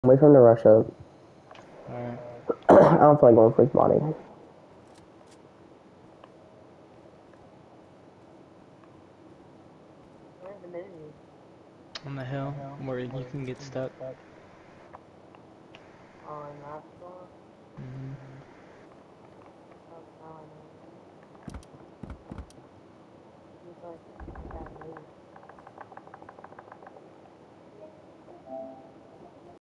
Wait for him to rush up. Alright. I don't feel like going for his body. Where's the movie? On the hill, where you can get stuck. Oh, in that spot? Hmm. Oh, now I know.